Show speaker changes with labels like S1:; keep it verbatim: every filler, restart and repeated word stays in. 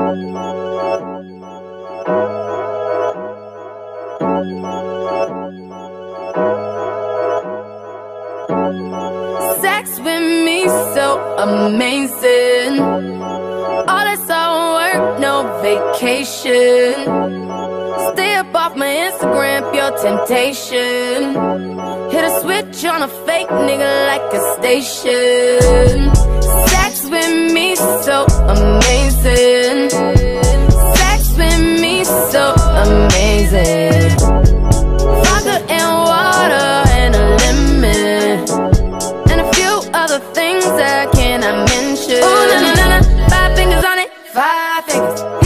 S1: Sex with me so amazing. All that's all work, no vacation. Stay up off my Instagram, pure temptation. Hit a switch on a fake nigga like a station. Sex with me so amazing. Sex with me so amazing. Vodka and water and a lemon, and a few other things that I cannot mention. Ooh, na na na na, five fingers on it, five fingers.